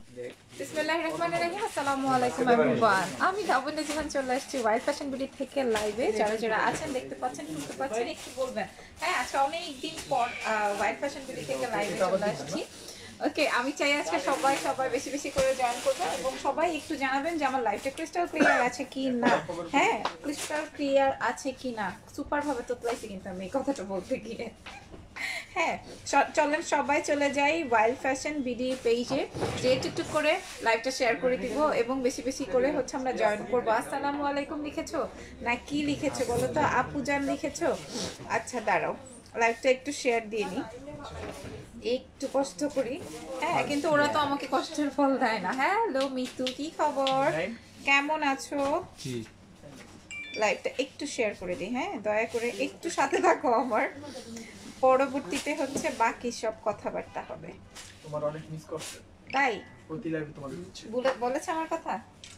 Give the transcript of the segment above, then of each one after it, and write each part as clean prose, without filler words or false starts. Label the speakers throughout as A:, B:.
A: বিসমিল্লাহির রহমানির রহিম। আসসালামু আলাইকুম এভরিওয়ান। আমি লাবণ্য জীবন চলে আসছি ওয়াইল্ড ফ্যাশন বিডি থেকে লাইভে। যারা যারা আছেন, দেখতে পাচ্ছেন, শুনতে পাচ্ছেন, একটু বলবেন। হ্যাঁ, আজকে অনেক দিন পর ওয়াইল্ড ফ্যাশন বিডি থেকে লাইভে চলে আসছি। ওকে, আমি চাই আজকে সবাই বেশি বেশি করে জয়েন করবেন এবং সবাই একটু জানাবেন যে আমার লাইফটা ক্রিস্টাল ক্লিয়ার আছে কি না। হ্যাঁ, ক্রিস্টাল ক্লিয়ার আছে কি না। সুপার ভাবে তোতলাইছি কিন্তু আমি এই কথাটা বলতে গিয়ে। হ্যাঁ, চলেন সবাই চলে যাই ওয়াইল্ড ফ্যাশন বিডি পেজে, যে টুকটুক করে লাইভটা শেয়ার করে দিব এবং বেশি বেশি করে হচ্ছে আমরা জয়েন করবো। আসসালামু আলাইকুম লিখেছো না কি লিখেছো বলো তো? আপুজান লিখেছো? আচ্ছা দাঁড়াও, লাইভটা একটু শেয়ার দিয়ে নি, একটু কষ্ট করি। হ্যাঁ, কিন্তু ওরা তো আমাকে কষ্টের ফল দেয় না। হ্যালো মিতু, কি খবর, কেমন আছো? লাইভটা একটু শেয়ার করে দিই। হ্যাঁ, দয়া করে একটু সাথে থাকো আমার, পরবর্তীতে হচ্ছে বাকি সব কথাবার্তা হবে।
B: তোমার অনেক মিস করছে
A: তাই
B: প্রতি লাইভে তোমার হচ্ছে
A: বলেছে আমার কথা।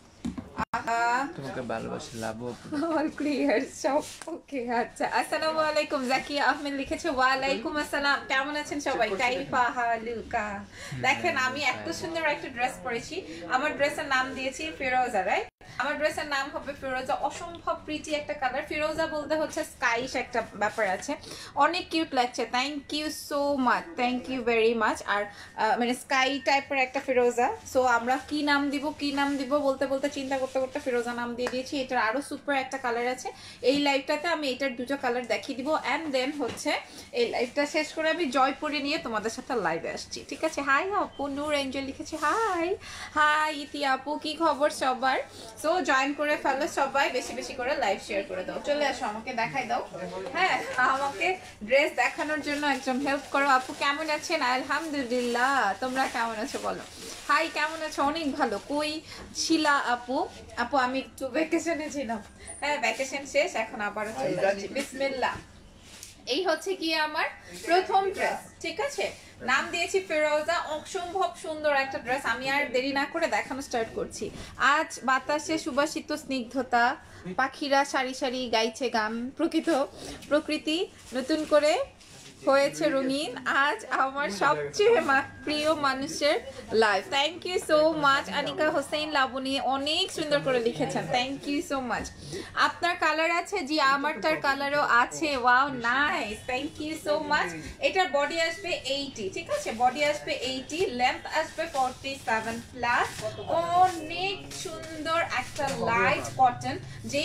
C: তোমাকে ভালোবাসি লাভ
A: অল ক্লিয়ার সব ওকে। আচ্ছা, আসসালামু আলাইকুম। জাকিয়া আহমেদ লিখেছে ওয়ালাইকুম আসসালাম। কেমন আছেন সবাই? কাইফা হালুকা। দেখেন, আমি এত সুন্দর একটা ড্রেস পরেছি। আমার ড্রেসের নাম দিয়েছি ফিরোজা, রাইট? আমার ড্রেসের নাম হবে ফিরোজা। অসম্ভব প্রিটি একটা কালার। ফিরোজা বলতে হচ্ছে স্কাইশ একটা ব্যাপার আছে, অনেক কিউট লাগছে। Thank you so much, thank you very much. আর মানে স্কাই টাইপের একটা ফিরোজা। সো আমরা কি নাম দিব বলতে বলতে চিন্তা করতে করতে ফিরোজা নাম দিয়ে দিয়েছি। এটার আরো সুপার একটা কালার আছে। এই লাইভটাতে আমি এটার দুটো কালার দেখিয়ে দিব, অ্যান্ড দেন হচ্ছে এই লাইভটা শেষ করে আমি জয়পুরে নিয়ে তোমাদের সাথে লাইভে আসছি, ঠিক আছে? হাই আপু, নূর এঞ্জেল লিখেছে হাই হাই। ইতি আপু, কি খবর সবার? সো জয়েন করে ফেলো সবাই, বেশি বেশি করে লাইভ শেয়ার করে দাও। চলে আসো, আমাকে দেখাই দাও। হ্যাঁ, আমাকে ড্রেস দেখানোর জন্য একজন হেল্প করো। আপু কেমন আছেন? আলহামদুলিল্লাহ, তোমরা কেমন আছো বলো? হাই, কেমন আছো? অনেক ভালো। কই শিলা আপু? আপু আমি একটু ভ্যাকেশনে ছিলাম। হ্যাঁ, ভ্যাকেশন শেষ, এখন আবারও চলে আসছি। বিসমিল্লাহ। এই হচ্ছে কি আমার প্রথম ড্রেস, ঠিক আছে? নাম দিয়েছি ফিরোজা। অসম্ভব সুন্দর একটা ড্রেস। আমি আর দেরি না করে দেখানো স্টার্ট করছি। আজ বাতাসে সুবাসিত স্নিগ্ধতা, পাখিরা সারি সারি গাইছে গান, প্রকৃতি নতুন করে হয়েছে রঙিন। আজ আমার সবচেয়ে প্রিয় মানুষের life. Thank you so much Anika Hossain Laboni, অনেক সুন্দর করে লিখেছেন, থ্যাংক ইউ সো মাচ। আপনার কালার আছে? জি, আমারটার কালারও আছে। Wow, nice, thank you so much. এটার বডি আসবে 80, ঠিক আছে? বডি আসবে 80, লেন্থ আসবে 47 প্লাস। অনেক সুন্দর একটা লাইট কটন, যেই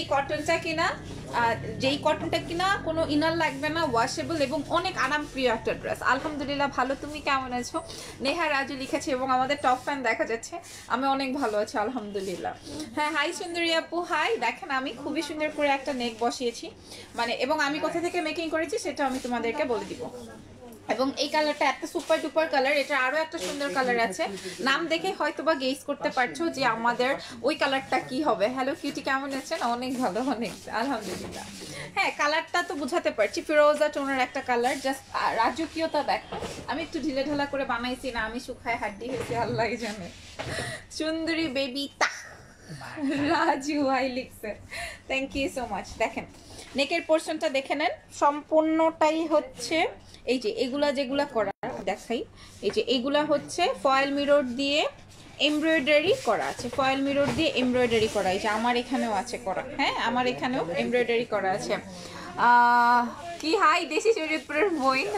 A: কটনটা কিনা কোনো ইনার লাগবে না, ওয়াশেবল এবং অনেক আরামপ্রিয় একটা ড্রেস। আলহামদুলিল্লাহ ভালো, তুমি কেমন আছো? নেহা রাজু লিখেছে এবং আমাদের টপ ফ্যান দেখা যাচ্ছে। আমি অনেক ভালো আছি আলহামদুলিল্লাহ। হ্যাঁ, হাই সুন্দরী আপু, হাই। দেখেন, আমি খুবই সুন্দর করে একটা নেক বসিয়েছি, মানে, এবং আমি কোথা থেকে মেকিং করেছি সেটা আমি তোমাদেরকে বলে দিব। এবং এই কালারটা এত সুপার ডুপার কালার। এটা আরো একটা সুন্দর কালার আছে, নাম দেখে হয়তোবা গেস করতে পারছো যে আমাদের ওই কালারটা কি হবে। হ্যালো কিউটি, কেমন আছেন? অনেক ভালো, অনেক আলহামদুলিল্লাহ। হ্যাঁ, কালারটা তো বুঝাতে পারছি, ফিরোজা টোনের একটা কালার। জাস্ট রাজকীয়তা দেখো। আমি একটু ঢিলে ঢালা করে বানাইছি না, আমি শুকায় হাড্ডি হয়েছি আল্লাহ জানে। সুন্দরী বেবি তা রাজু ভাই লিখছে, থ্যাংক ইউ সো মাচ। দেখেন, নেকের পোর্শনটা দেখে নেন, সম্পূর্ণটাই হচ্ছে এই যে যেগুলা করা দেখাই। এই যে এগুলা হচ্ছে ফয়েল মিরর দিয়ে এমব্রয়ডারি করা আছে, ফয়েল মিরর দিয়ে এমব্রয়ডারি করা। এই যে আমার এখানেও আছে করা। হ্যাঁ, আমার এখানেও এমব্রয়ডারি করা আছে। কি হাই দেশি শরীয়তপুরের বইন।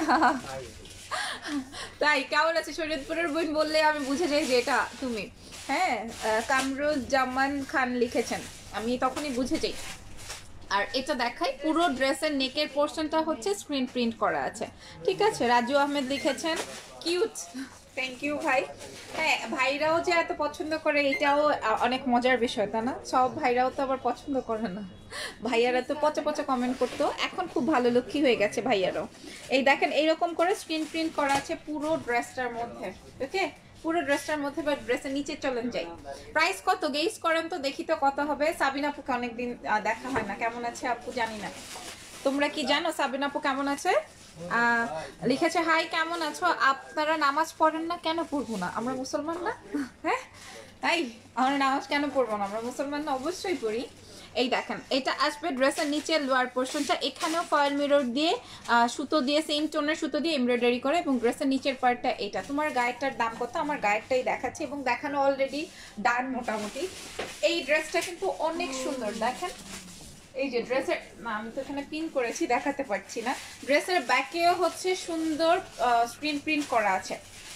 A: তাই কেমন আছে? শরীয়তপুরের বইন বললে আমি বুঝে যাই যে এটা তুমি। হ্যাঁ, কামরুজ্জামান খান লিখেছেন, আমি তখনই বুঝে যাই। আর এটা দেখাই, পুরো ড্রেসের নেকের পোর্শনটা হচ্ছে স্ক্রিন প্রিন্ট করা আছে, ঠিক আছে? রাজু আহমেদ লিখেছেন কিউট, থ্যাংক ইউ ভাই। হ্যাঁ, ভাইরাও যে এত পছন্দ করে এটাও অনেক মজার বিষয়, তা না? সব ভাইরাও তো আবার পছন্দ করে না। ভাইয়ারা তো পচা পচা কমেন্ট করতো, এখন খুব ভালো লক্ষ্মী হয়ে গেছে ভাইয়ারও। এই দেখেন, এইরকম করে স্ক্রিন প্রিন্ট করা আছে পুরো ড্রেসটার মধ্যে, ওকে? পুরো ড্রেসটার মধ্যে বা ড্রেসের নিচে চলেন যাই। প্রাইস কত গেস করেন তো, দেখি তো কত হবে। সাবিনা আপুকে অনেকদিন দেখা হয় না, কেমন আছে আপু জানি না। তোমরা কি জানো সাবিনা আপু কেমন আছে? লিখেছে হাই, কেমন আছো? আপনারা নামাজ পড়েন না কেন? পড়বো না, আমরা মুসলমান না? হ্যাঁ, তাই আমরা নামাজ কেন পড়বো না? আমরা মুসলমান না, অবশ্যই পড়ি। এই দেখেন এটা আসবে ড্রেসের নিচে লোয়ার পোর্শনটা, এখানেও ফয়েল মিরর দিয়ে সুতো দিয়ে সেম টোনের সুতো দিয়ে এমব্রয়ডারি করে, এবং ড্রেসের নিচের পার্টটা এটা। তোমার গায়েরটার দাম কত? আমার গায়েরটাই দেখাচ্ছি এবং দেখানো অলরেডি ডান মোটামুটি। এই ড্রেসটা কিন্তু অনেক সুন্দর, দেখেন এই যে ড্রেসের, না আমি তো এখানে পিন করেছি দেখাতে পারছি না, ড্রেসের ব্যাকেও হচ্ছে সুন্দর স্ক্রিন প্রিন্ট করা আছে।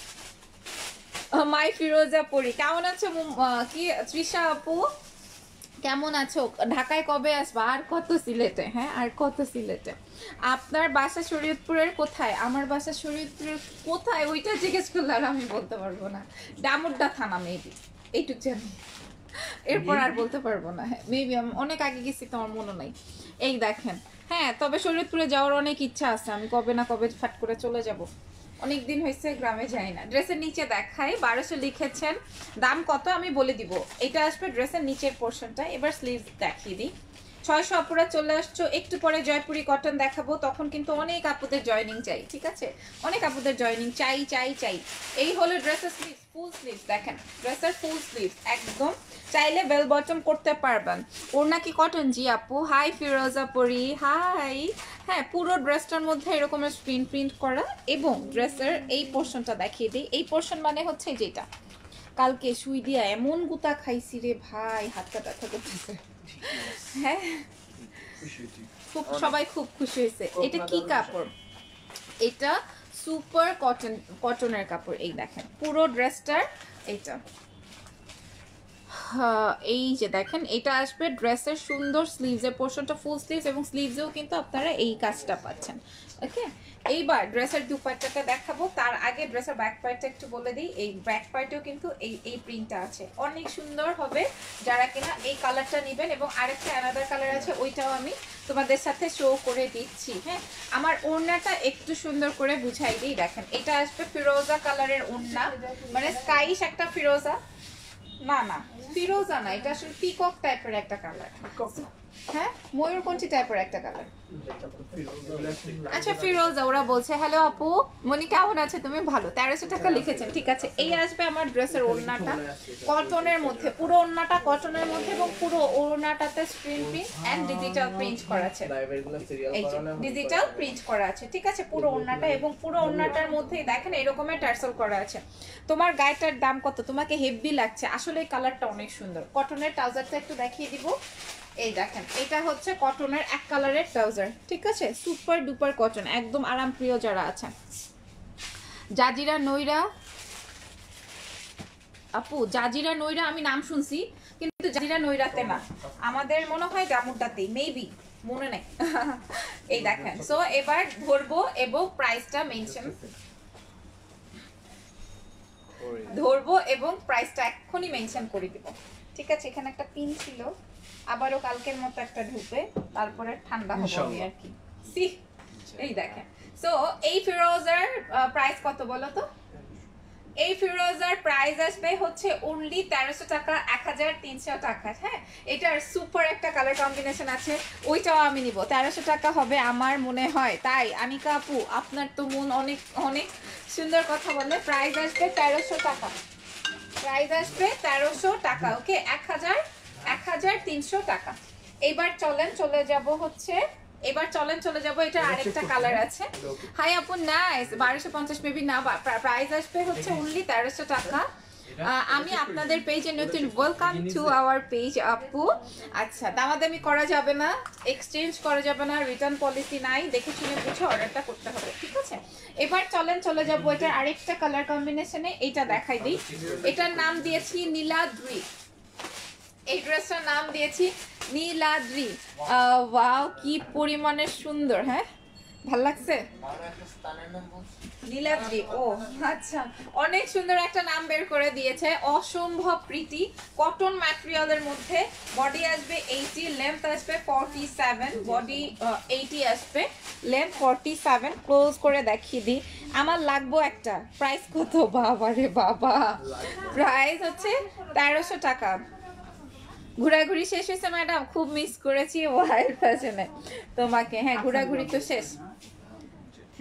A: মাই ফিরোজা পরি, কেমন আছো কি তৃষা আপু, কেমন আছো? ঢাকায় কবে আসবা? আর কত সিলেটে, হ্যাঁ আর কত সিলেটে। আপনার বাসা শরীয়তপুরের কোথায়? আমার বাসা শরীয়তপুরের কোথায় ওইটা জিজ্ঞেস করলে আর আমি বলতে পারবো না। ডামুড্ডা থানা মেবি, এইটুক জানি, এরপর আর বলতে পারবো না। হ্যাঁ মেবি, আমি অনেক আগে গেছি তো আমার মনে নাই। এই দেখেন, হ্যাঁ তবে শরীয়তপুরে যাওয়ার অনেক ইচ্ছা আছে, আমি কবে না কবে ফাট করে চলে যাব, অনেক দিন হয়েছে গ্রামে যাই না। ড্রেসের নিচে দেখাই, 1200 লিখেছেন, দাম কত আমি বলে দিব। এটা আসবে ড্রেসের নিচের পোর্শনটা। এবার স্লিভস দেখিয়ে দিই। 600 আপুরা চলে আসছো, একটু পরে জয়পুরি কটন দেখাবো, তখন কিন্তু অনেক আপুদের জয়েনিং চাই, ঠিক আছে, অনেক আপুদের জয়েনিং চাই চাই চাই। এই হলো ড্রেসের স্লিভস, ফুল স্লিভস, দেখেন ড্রেসের ফুল স্লিভস একদম, চাইলে বেল বটম করতে পারবেন। ওর নাকি কটন, জি আপু। হাই ফিরোজা পরি, হাই। হ্যাঁ পুরো ড্রেসটার মধ্যে এরকমের স্ক্রিন প্রিন্ট করা, এবং ড্রেসের এই পোর্শনটা দেখিয়ে দিই। এই পোর্শন মানে হচ্ছে যেটা, কালকে সুই দিয়া এমন গুতা খাইছি রে ভাই, হাতটা ব্যথা করতেছে। হ্যাঁ খুব, সবাই খুব খুশি হয়েছে। এটা কি কাপড়? এটা সুপার কটন, কটনের কাপড়। এই দেখেন পুরো ড্রেসটার এটা, এই যে দেখেন এটা আসবে ড্রেসের সুন্দর স্লিভসের পোর্শনটা ফুল স্লিভস, এবং স্লিভসেও কিন্তু আপনারা এই কাজটা পাচ্ছেন। ওকে, এইবার ড্রেসের দুপাট্টাটা দেখাবো, তার আগে ড্রেসের ব্যাক পার্টটা একটু বলে দিই। এই ব্যাক পার্টেও কিন্তু এই প্রিন্টটা আছে, অনেক সুন্দর হবে যারা কিনা এই কালারটা নেবেন। এবং আরেকটা অ্যানাদার কালার আছে, ওইটাও আমি তোমাদের সাথে শো করে দিচ্ছি। হ্যাঁ আমার ওড়নাটা একটু সুন্দর করে বুঝাই দিই, দেখেন এটা আসবে ফিরোজা কালারের ওড়না, মানে স্কাইশ একটা ফিরোজা, না না ফিরোজা না, এটা আসলে পিকক টাইপের একটা কালার। হ্যাঁ ময়ূরকণ্ঠী টাইপের একটা কালার। আচ্ছা ফিরোজা ওরা বলছে। হ্যালো আপু মনি, কেমন আছে তুমি? ভালো। 1300 টাকা লিখেছেন, ঠিক আছে। এই আসবে আমার ড্রেসের ওড়নাটা কটনের মধ্যে, পুরো ওড়নাটা কটনের মধ্যে, এবং পুরো ওড়নাটাতে screen print and digital print করা আছে, এই যে ডিজিটাল প্রিন্ট করা আছে, ঠিক আছে পুরো ওড়নাটা। এবং পুরো ওড়নাটার মধ্যে দেখেন এরকমের টার্সেল করা আছে। তোমার গায়েটার দাম কত? তোমাকে হেভি লাগছে আসলে, এই কালারটা অনেক সুন্দর। কটনের ট্রাউজারটা একটু দেখিয়ে দিব। এই দেখেন এটা হচ্ছে কটনের এক কালারের ট্রাউজার, ঠিক আছে, সুপার ডুপার কটন, একদম আরাম প্রিয় যারা আছেন। জাজিরা নইরা আপু, জাজিরা নইরা আমি নাম শুনছি, কিন্তু জাজিরা নইরাতে না, আমাদের মনে হয় জামুরটাতেই মেবি, মনে নেই। এই দেখেন, সো এবার ধরবো এবং প্রাইসটা মেনশন ধরবো এবং প্রাইসটা এক্ষুনি মেনশন করে দিব, ঠিক আছে। এখানে একটা পিন ছিল, আবারও কালকের মতো একটা ঢুকবে, তারপরে ঠান্ডা হবে আর কি। সি এই দেখেন, সো এই ফিরোজার প্রাইস কত বলো তো? এই ফিরোজার প্রাইস আসবে হচ্ছে অনলি 1300 টাকা, 1300 টাকা। হ্যাঁ এটার সুপার একটা কালার কম্বিনেশন আছে, ওইটাও আমি নিব। 1300 টাকা হবে আমার মনে হয়, তাই আনিকা আপু আপনার তো মন অনেক অনেক সুন্দর কথা বলে। প্রাইস আসবে 1300 টাকা, প্রাইস আসবে 1300 টাকা। ওকে 1300 টাকা। এবার চলেন চলে যাব হচ্ছে, এটা আরেকটা কালার আছে। হাই আপু নাইস, 1250 মেবি না, প্রাইস আসবে হচ্ছে অনলি 1300 টাকা। আমি আপনাদের পেজে নতুন, ওয়েলকাম টু আওয়ার পেজ আপু। আচ্ছা দামাদামি করা যাবে না, এক্সচেঞ্জ করা যাবে না, রিটার্ন পলিসি নাই, দেখে শুনে বুঝে অর্ডারটা করতে হবে, ঠিক আছে। এবার চলেন চলে যাবো এটার আরেকটা কালার কম্বিনেশনে, এইটা দেখাই দিই। এটার নাম দিয়েছি নীলাদ্রি, এই ড্রেসটার নাম দিয়েছি নীলাদ্রি। ওয়াও কি পরিমাণে সুন্দর, হ্যাঁ ভাল লাগছে নীলাদ্রি। ও আচ্ছা, অনেক সুন্দর একটা নাম বের করে দিয়েছে, অসম্ভব প্রীতি। কটন ম্যাটেরিয়ালের মধ্যে, বডি আসবে 80, লেন্থ আসবে 47, বডি 80 আসবে, লেন্থ 47। ক্লোজ করে দেখিয়ে দিই, আমার লাগবো একটা। প্রাইস কত বাবা রে বাবা? প্রাইস হচ্ছে 1300 টাকা। ঘোরাঘুরি শেষ হয়েছে ম্যাডাম, খুব মিস করেছি ওয়াইল্ড ফ্যাশনে তোমাকে। হ্যাঁ ঘোরাঘুরি তো শেষ,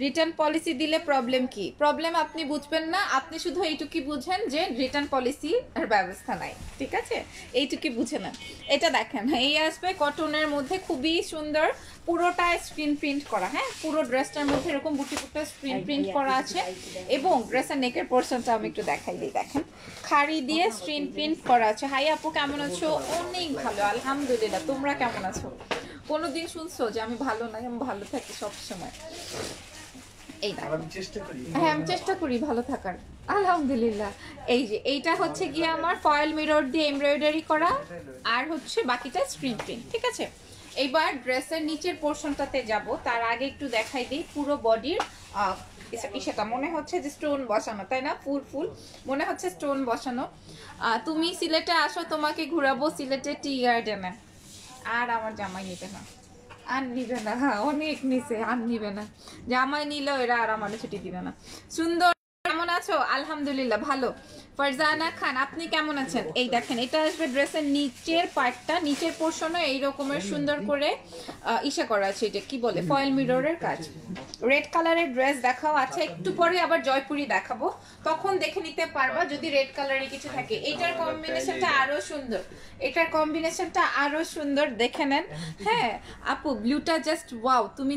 A: রিটার্ন পলিসি দিলে প্রবলেম কি? প্রবলেম আপনি বুঝবেন না, আপনি শুধু এইটুকুই বুঝেন যে রিটার্ন পলিসি এর ব্যবস্থা নাই, ঠিক আছে? এইটুকুই বুঝে নেন। এটা দেখেন, এই আসবে কটনের মধ্যে, খুবই সুন্দর, পুরোটায় স্ক্রিন প্রিন্ট করা। হ্যাঁ, পুরো ড্রেসটার মধ্যে এরকম বুটি বুটি স্ক্রিন প্রিন্ট করা আছে, এবং ড্রেসের নেকের পোর্শনটা আমি একটু দেখাই দিই। দেখেন, খাড়ি দিয়ে স্ক্রিন প্রিন্ট করা আছে। হাই আপু, কেমন আছো? অনেক ভালো, আলহামদুলিল্লাহ। তোমরা কেমন আছো? কোনোদিন শুনছো যে আমি ভালো নাই? আমি ভালো থাকি সবসময়। এই না,
B: আমি চেষ্টা করি।
A: হ্যাঁ, আমি চেষ্টা করি ভালো থাকার, আলহামদুলিল্লাহ। এই যে এইটা হচ্ছে গিয়ে আমার ফয়েল মিরর দিয়ে এমব্রয়ডারি করা, আর হচ্ছে বাকিটা স্ক্রিন প্রিন্ট, ঠিক আছে? এইবার ড্রেসের নিচের পোর্শনটাতে যাব, তার আগে একটু দেখাই দিই পুরো বডির সেটা মনে হচ্ছে যে স্টোন বসানো, তাই না? ফুল ফুল মনে হচ্ছে স্টোন বসানো। তুমি সিলেটে আসো, তোমাকে ঘুরাবো সিলেটে টি গার্ডেনে। আর আমার জামাই নিবে না, আর নিবে না, হ্যাঁ অনেক নিচে, আর নিবে না। জামাই নিলেও এরা আর আমার ছুটি দিবে না। সুন্দর, কেমন আছো? আলহামদুলিল্লাহ ভালো। ফারজানা খান, আপনি কেমন আছেন? এই দেখেন, এটা আসবে ড্রেসের নিচের পার্টটা, নিচের পোর্শনে এই রকমের সুন্দর করে ইসে করা আছে, এটা কি বলে, ফয়েল মিররের কাজ। রেড কালারের ড্রেস দেখাও আছে, একটু পরে আবার জয়পুরি দেখাবো, তখন দেখে নিতে পারবা যদি রেড কালারের কিছু থাকে। এটার কম্বিনেশনটা আরো সুন্দর, এটার কম্বিনেশনটা আরো সুন্দর, দেখে নেন। হ্যাঁ আপু, ব্লুটা জাস্ট ওয়াও। তুমি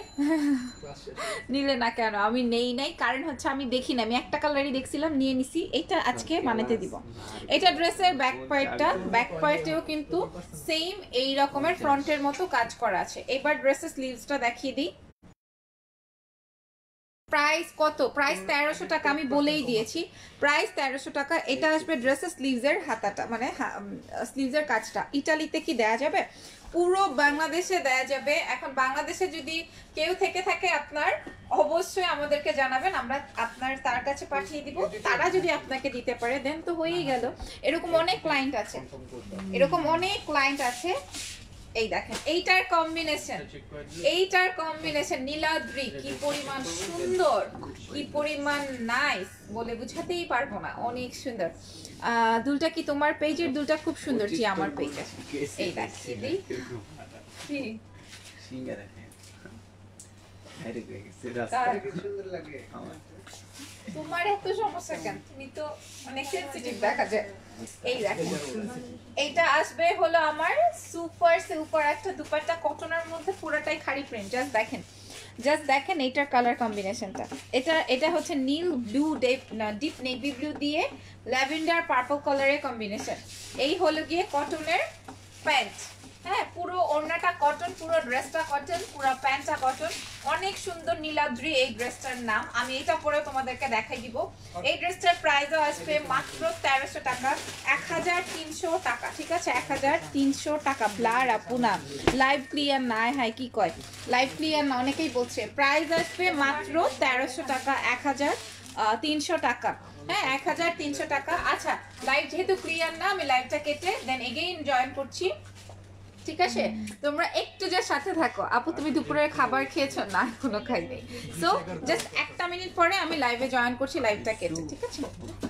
A: নিলে না কেন? আমি নেই নাই, কারণ হচ্ছে আমি দেখি না, আমি একটা কালারই দেখছিলাম, নিয়ে নিছি। এটা আজকে বানাতে দিব। এটা ড্রেসের ব্যাক পার্টটা, ব্যাক পার্টেও কিন্তু সেম এই রকমের ফ্রন্টের মতো কাজ করা আছে। এবার ড্রেসের স্লিভসটা দেখিয়ে দিই। প্রাইস কত? প্রাইস 1300 টাকা, আমি বলেই দিয়েছি, প্রাইস 1300 টাকা। এটা আসবে ড্রেসের স্লিভসের হাতাটা, মানে স্লিভসের কাজটা। ইটালিতে কি দেয়া যাবে? পুরো বাংলাদেশে দেয়া যাবে। এখন বাংলাদেশে যদি কেউ থেকে থাকে আপনার, অবশ্যই আমাদেরকে জানাবেন, আমরা আপনার তার কাছে পাঠিয়ে দিব। তারা যদি আপনাকে দিতে পারে দেন তো হয়েই গেল। এরকম অনেক ক্লায়েন্ট আছে, এরকম অনেক ক্লায়েন্ট আছে। এই দেখেন, এইটার কম্বিনেশন নীলাদ্রি, কি পরিমাণ সুন্দর, কি পরিমাণ নাইস, বলে বুঝাতেই পারবো না, অনেক সুন্দর। দুলটা কি তোমার পেজের? দুলটা খুব সুন্দর, জি আমার পেজের। এই তোমার এত সমস্যা কেন? তুমি তো অনেক সেনসিটিভ দেখা যায়। এই দেখেন, এইটা আসবে হলো আমার সুপার সুপার একটা দুপাট্টা, কটনের মধ্যে পুরোটাই খাড়ি প্রিন্ট। জাস্ট দেখেন এইটার কালার কম্বিনেশনটা। এটা হচ্ছে নীল ব্লু, ডিপ নেভি ব্লু দিয়ে ল্যাভেন্ডার পার্পল কালারের কম্বিনেশন। এই হলো গিয়ে কটনের প্যান্ট। হ্যাঁ, পুরো ওড়নাটা কটন, পুরো ড্রেসটা কটন, পুরো প্যান্টটা কটন। অনেক সুন্দর, নীলাদ্রি এই ড্রেসটার নাম। আমি এটা পরে তোমাদেরকে দেখাই দিব। এই ড্রেসটার প্রাইসও আসবে মাত্র 1300 টাকা, 1300 টাকা, ঠিক আছে? 1300 টাকা। ব্লার আপু না, লাইভ ক্লিয়ার না, হাই কি কয় লাইভ ক্লিয়ার না, অনেকেই বলছে। প্রাইস আসবে মাত্র 1300 টাকা, 1300 টাকা। হ্যাঁ, 1300 টাকা। আচ্ছা, লাইভ যেহেতু ক্লিয়ার না, আমি লাইভটা কেটে দেন এগেইন জয়েন করছি, ঠিক আছে? তোমরা একটু যে সাথে থাকো। আপু তুমি দুপুরের খাবার খেয়েছো? না, এখনো খাইনি। সো জাস্ট একটা মিনিট পরে আমি লাইভে জয়েন করছি, লাইভটা কেটে, ঠিক আছে?